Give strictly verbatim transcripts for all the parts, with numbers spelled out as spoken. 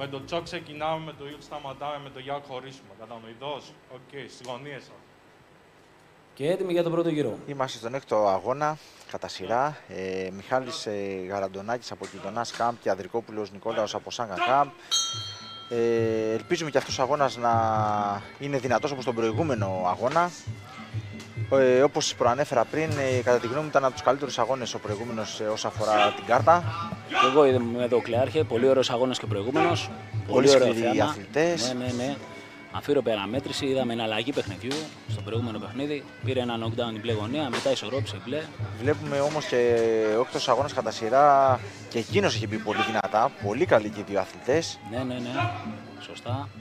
το τσοκ ξεκινάμε, με το γιουκ σταματάμε, με το γιάκ χωρίσουμε. Κατανοητός. Οκ, okay, στις γωνίες σας. Και έτοιμοι για τον πρώτο γύρο. Είμαστε στον έκτο αγώνα, κατά σειρά. Ε, Μιχάλης ε, Γαραντονάκης από Κιντονάς Κάμπ και Ανδρικόπουλος Νικόλαος από Σάγκα Κάμπ. Ε, ελπίζουμε και αυτός ο αγώνας να είναι δυνατός όπως τον προηγούμενο αγώνα. Ε, όπως προανέφερα πριν, ε, κατά τη γνώμη μου ήταν από τους καλύτερους αγώνες ο προηγούμενος ε, όσον αφορά την κάρτα. Και εγώ είμαι εδώ, Κλεάρχε. Πολύ ωραίος αγώνας και προηγούμενος. Πολύ σκληροί αθλητές. Ναι, ναι, ναι. Αφήρω παραμέτρηση, είδαμε εναλλαγή παιχνιδιού στο προηγούμενο παιχνίδι. Πήρε ένα knockdown η μπλε γωνία, μετά ισορρόπησε η μπλε. Βλέπουμε όμως και ο έκτος αγώνας κατά σειρά και εκείνος έχει μπει πολύ δυνατά. Πολύ καλοί και οι δύο αθλητές. Ναι, ναι, ναι. Σωστά.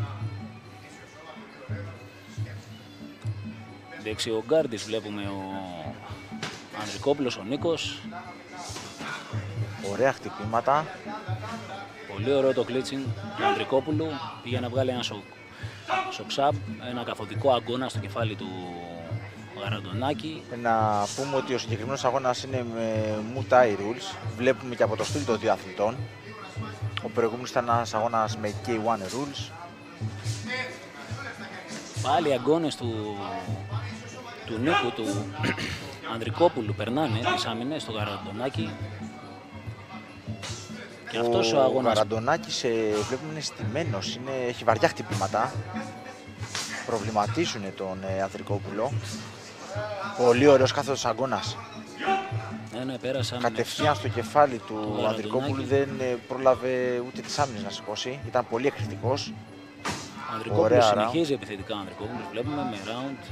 Δεξιογκάρντης βλέπουμε ο Ανδρικόπουλος, ο Νίκος. Ωραία χτυπήματα. Πολύ ωραίο το κλίτσινγκ του Ανδρικόπουλου. Πήγε να βγάλει ένα σοκ. Σοξάπ, ένα καθοδικό αγκώνα στο κεφάλι του Γαραντονάκη. Να πούμε ότι ο συγκεκριμένος αγώνας είναι με Muay Thai rules. Βλέπουμε και από το στυλ των δύο αθλητών. Ο προηγούμενος ήταν ένας αγώνας με κέι ουάν rules. Πάλι οι αγκώνες του, του Νίκου, του Ανδρικόπουλου περνάνε τις άμυνες στο Γαραντονάκη. Και αυτός ο, ο αγώνας... Γαραντονάκης ε, βλέπουμε είναι στημένος, είναι, έχει βαριά χτυπήματα. Προβληματίζουν τον ε, Ανδρικόπουλο. Πολύ ωραίος κάθετος αγώνας. Ναι, ναι, πέρασαν. Κατευθείαν στο κεφάλι του, του Ανδρικόπουλου, δεν ε, πρόλαβε ούτε τις άμυνες να σηκώσει. Ήταν πολύ εκρηκτικός. Ο Ανδρικόπουλος συνεχίζει επιθετικά. Ο Ανδρικόπουλος βλέπουμε με round.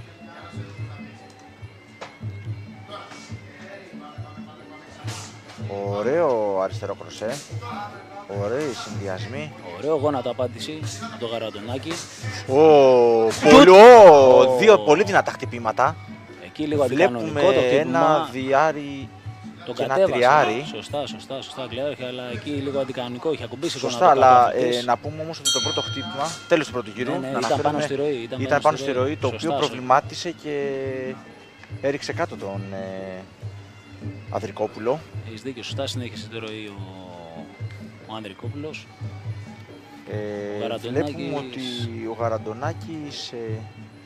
Ωραίο αριστερό κροσέ. Ωραίοι συνδυασμοί. Ωραίο γόνατο απάντηση από το Γαραντονάκη. Ω, πολύ, oh, δύο πολύ δυνατά χτυπήματα. Εκεί λίγο βλέπουμε το ένα διάρι το και ένα τριάρι. Σωστά, σωστά, σωστά, Κλεάρχε, αλλά εκεί λίγο αντικανονικό, είχε ακουμπήσει. Σωστά, αλλά ε, να πούμε όμως ότι το πρώτο χτύπημα, τέλος του πρώτου γύρου, ναι, ναι, να ήταν πάνω στη ροή, ήταν ήταν πάνω στη ροή, το σωστά, οποίο προβλημάτισε και έριξε κάτω τον ε, Ανδρικόπουλο. Έχεις δίκιο, σωστά συνέχισε τη ροή ο, ο Ανδρικόπουλος. Ε, ο βλέπουμε ότι ο Γαραντονάκης, ε,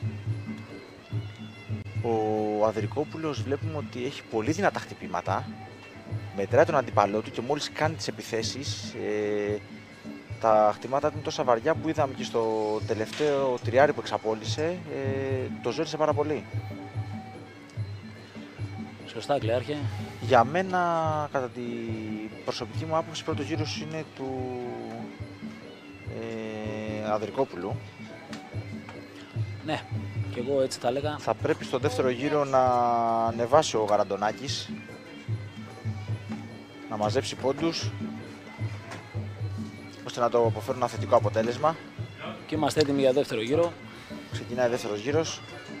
ο Ανδρικόπουλος βλέπουμε ότι έχει πολύ δυνατά χτυπήματα. Μετράει τον αντιπαλό του και μόλις κάνει τις επιθέσεις, ε, τα χτυπήματα του είναι τόσα βαριά που είδαμε και στο τελευταίο τριάρι που εξαπόλυσε, ε, το ζόρισε πάρα πολύ. Σωστά, Κλεάρχε. Για μένα, κατά την προσωπική μου άποψη, πρώτο γύρος είναι του ε, Ανδρικόπουλου. Ναι, και εγώ έτσι τα έλεγα. Θα πρέπει στο δεύτερο γύρο να ανεβάσει ο Γαραντονάκης, να μαζέψει πόντους, ώστε να το αποφέρουν ένα θετικό αποτέλεσμα. Και είμαστε έτοιμοι για δεύτερο γύρο. Ξεκινάει δεύτερος γύρος.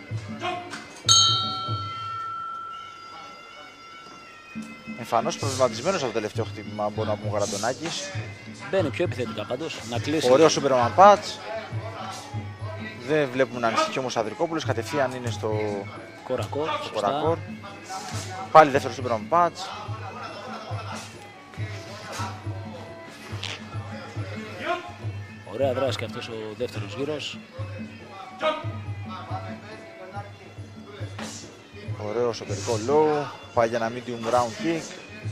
Εμφανώς προβληματισμένος από το τελευταίο χτύπημα, μπορεί να πούμε, ο Γαραντονάκης. Μπαίνει πιο επιθετικά πάντως, να κλείσει. Ωραίο Superman Patch. Δεν βλέπουμε να ανησυχεί όμως ο Ανδρικόπουλος, κατευθείαν είναι στο κορακόρ. Στο κορακόρ. Πάλι δεύτερο Superman Patch. Ωραία δράση και αυτός ο δεύτερος γύρος. Ωραίο εσωτερικό low. Πάει για ένα medium round kick.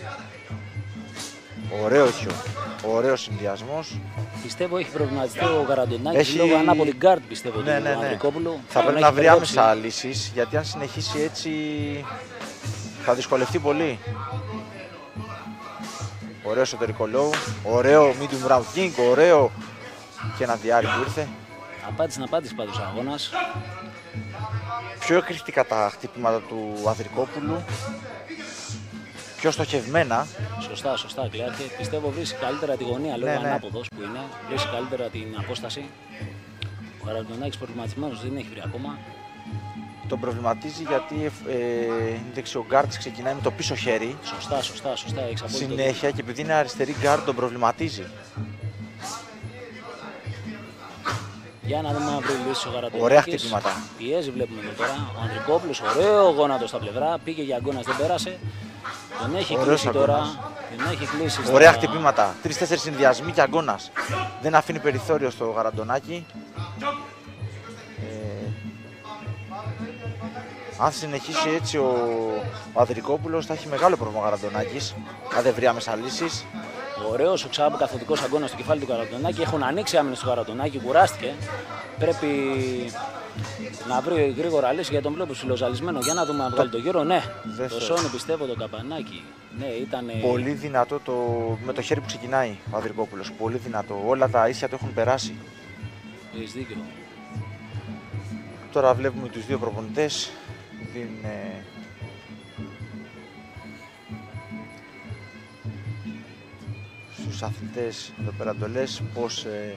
Ωραίο χιό. Ωραίος συνδυασμός. Πιστεύω έχει προβληματιστεί ο Γαραντονάκης έχει... λόγω ανάποδη guard, πιστεύω, ναι, του ναι, ναι. Ανδρικόπουλου. Θα πρέπει να βρει άμεσα λύσεις, γιατί αν συνεχίσει έτσι θα δυσκολευτεί πολύ. Ωραίο εσωτερικό low. Ωραίο medium round kick. Ωραίο και ένα διάρρη που ήρθε. Απάντησε να απάντησε πάντως ο αγώνας. Πιο εκρηκτικά τα χτυπήματα του Ανδρικόπουλου. Πιο στοχευμένα. Σωστά, σωστά, Κλεάρχε. Πιστεύω βρίσκει καλύτερα τη γωνία λόγω ναι, ναι. ανάποδος που είναι. Βρίσκει καλύτερα την απόσταση. Ο Γαραντονάκης προβληματισμένος δεν έχει βρει ακόμα. Τον προβληματίζει γιατί ε, είναι δεξιό γκάρτ, ξεκινάει με το πίσω χέρι. Σωστά, σωστά, σωστά. Έχεις απόλυτο συνέχεια και επειδή είναι αριστερή γκάρτ τον προβληματίζει. Για να δούμε αν βρει λύση ο Γαραντονάκης. Ωραία χτυπήματα. Πιέζει, βλέπουμε εδώ τώρα. Ο Ανδρικόπουλος, ωραίο γόνατο στα πλευρά. Πήγε για αγκώνας, δεν πέρασε. Τον έχει ωραίος κλείσει αγκώνας. τώρα. Την έχει κλείσει. Ωραία στα... χτυπήματα. Τρεις-τέσσερις συνδυασμοί και αγκώνας. Δεν αφήνει περιθώριο στο Γαραντονάκι. Ε, αν συνεχίσει έτσι ο, ο Ανδρικόπουλος θα έχει μεγάλο πρόβλημα ο Γαραντονάκης. Αν δεν βρει άμεσα λύσεις. Ωραίος ο Ξάμπ, καθοδικός αγώνα στο κεφάλι του Γαραντονάκη. Έχουν ανοίξει άμυνες στο Γαραντονάκη, κουράστηκε. Πρέπει να βρει γρήγορα λύση για τον βλέπω ψιλοζαλισμένο. Για να δούμε αν βγάλει το γύρο. Ναι, Δεν το θέλω. Σόνι πιστεύω το καμπανάκι. Ναι, ήταν. Πολύ δυνατό το, με το χέρι που ξεκινάει ο Ανδρικόπουλος. Πολύ δυνατό. Όλα τα ίσια του έχουν περάσει. Έχεις δίκιο. Τώρα βλέπουμε τους δύο προπονητές. Δίνουν, ε, στους αθλητές εδώ πέρα εντολές πώς ε,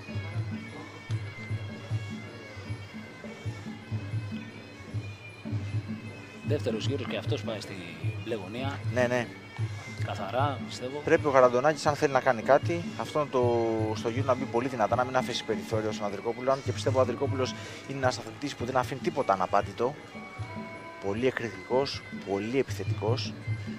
Δεύτερος γύρος και αυτός πάει στη μπλε γωνία. ναι, ναι. Καθαρά, πιστεύω. Πρέπει ο Γαραντονάκης, αν θέλει να κάνει κάτι, αυτό το, στο γύρο να μπει πολύ δυνατά, να μην αφήσει περιθώριο στον Ανδρικόπουλο. Αν και πιστεύω ο Ανδρικόπουλος είναι ένας αθλητής που δεν αφήνει τίποτα αναπάτητο. Πολύ εκρηκτικός, πολύ επιθετικός.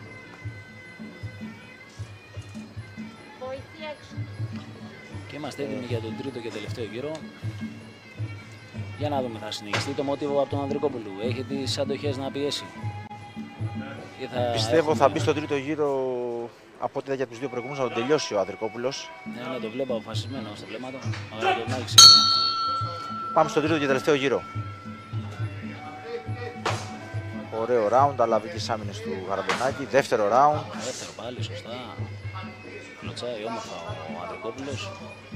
Και είμαστε έτοιμοι για τον τρίτο και τελευταίο γύρο. Για να δούμε, θα συνεχιστεί το μότιβο από τον Ανδρικόπουλο. Έχει τις αντοχές να πιέσει. Ή θα Πιστεύω έχουμε... θα μπει στον τρίτο γύρο, από ό,τι είδα για τους δύο προηγούμενους, να τον τελειώσει ο Ανδρικόπουλος. Ναι, ναι, το βλέπω αποφασισμένο στο βλέμμα του. Ο Γαραντονάκης είναι. Πάμε στον τρίτο και τελευταίο γύρο. Ωραίο round, αλλά βγήκε τις άμυνες του Γαραντονάκη. Δεύτερο round. Δεύτερο πάλι, σωστά. Κλωτσάει όμορφα ο Ανδρικόπουλος.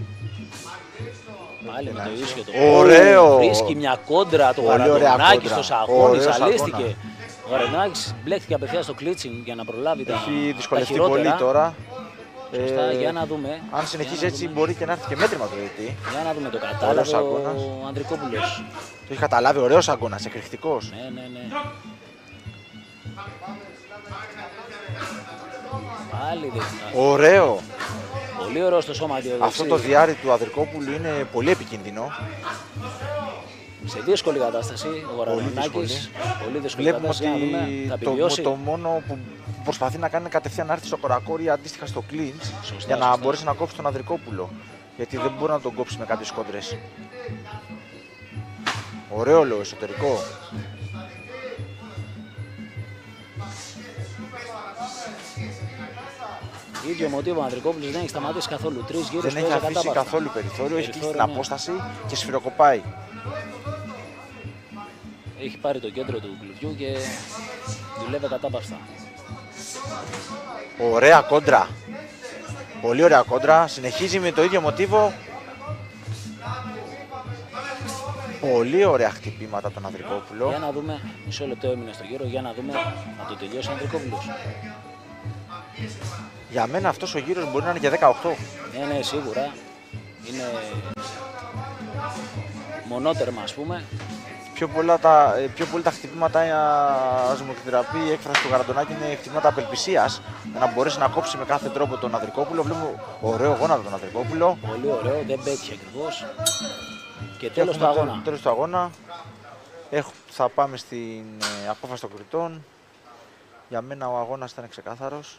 Πάλι με το ίσιο το Ωραίο! Βρίσκει μια κόντρα το Πολύ ωραία Γαραντονάκη κόντρα. στο σαγόνι, Ωραίος ζαλίστηκε. αγώνα. Ο Γαραντονάκης μπλέχτηκε απευθείας στο κλίτσινγκ για να προλάβει τα, Έχει τα δυσκολευτεί χειρότερα. πολύ τώρα. Σωστά, Ε, για να δούμε. Αν συνεχίσει Για να έτσι δούμε. μπορεί και να έρθει και μέτρημα το διαιτητή. Για να δούμε το Ωραίος κατάλαβε αγώνας. ο Ανδρικόπουλος. Το έχει καταλάβει, ωραίος αγώνας, εκρηκτικός. Ναι, ναι, ναι. Πάλι δεν. Ωραίο. Πολύ ωραίο στο σώμα του. Αυτό το διάρρη του Ανδρικόπουλου είναι πολύ επικίνδυνο. Σε δύσκολη κατάσταση ο Γαραντονάκης. Πολύ δύσκολη Βλέπουμε κατάσταση. Για να δούμε, ότι θα το, επιβιώσει. το μόνο που προσπαθεί να κάνει είναι κατευθείαν να έρθει στο κορακόρι αντίστοιχα στο clinch Σωστά, για να σωστά. μπορέσει να κόψει τον Ανδρικόπουλο. Γιατί δεν μπορεί να τον κόψει με κάποιες κόντρες. Ωραίο λέω εσωτερικό. Ίδιο μοτίβο ο Ανδρικόπουλος δεν έχει σταματήσει καθόλου. Τρεις γύρους Δεν έχει παίζει αφήσει ακατάπαυστα. καθόλου περιθώριο, έχει κλείσει την Περιθώριο, ναι. απόσταση και σφυροκοπάει. Έχει πάρει το κέντρο του κλουβιού και δουλεύει κατάπαυστα. Ωραία κόντρα. Πολύ ωραία κόντρα. Συνεχίζει με το ίδιο μοτίβο. Πολύ ωραία χτυπήματα από τον Ανδρικόπουλο. Για να δούμε, μισό λεπτό έμεινε στο γύρο, για να δούμε να το τελειώσει ο Ανδρικόπουλος. Για μένα αυτός ο γύρος μπορεί να είναι και δεκαοκτώ. Ναι, ναι, σίγουρα. Είναι μονότερμα, ας πούμε. Πιο πολλά τα, ε, πιο πολύ τα χτυπήματα, ας μου επιτραπεί η έκφραση του Γαραντονάκη, είναι χτυπήματα απελπισίας. Για να μπορέσει να κόψει με κάθε τρόπο τον Ανδρικόπουλο. Βλέπουμε ωραίο γόνατο τον Ανδρικόπουλο. Πολύ ωραίο, δεν πέτυχε ακριβώς. Και Και τέλος του έχουμε αγώνα. το τέλος του αγώνα. Έχ, θα πάμε στην ε, απόφαση των κριτών. Για μένα ο αγώνας ήταν ξεκάθαρος.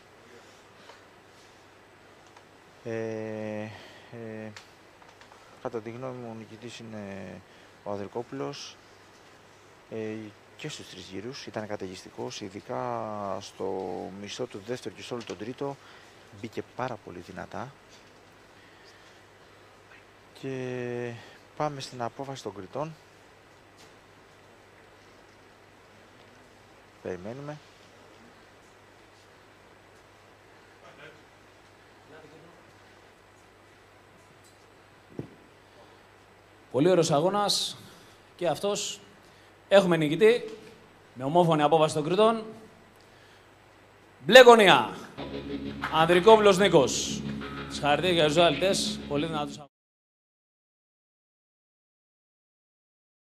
Ε, ε, κατά τη γνώμη μου ο νικητής είναι ο Ανδρικόπουλος. Ε, και στους τρεις γύρους ήταν καταιγιστικός, ειδικά στο μισό του δεύτερου και σε όλο τον τρίτο μπήκε πάρα πολύ δυνατά. Και πάμε στην απόφαση των κριτών. Περιμένουμε. Πολύ ωραίος αγώνας και αυτός. Έχουμε νικητή με ομόφωνη απόφαση των κριτών. Μπλε γωνία. Ανδρικόπουλος Νίκος. Συγχαρητήρια για τους ζάλτες. Πολύ δυνατούς.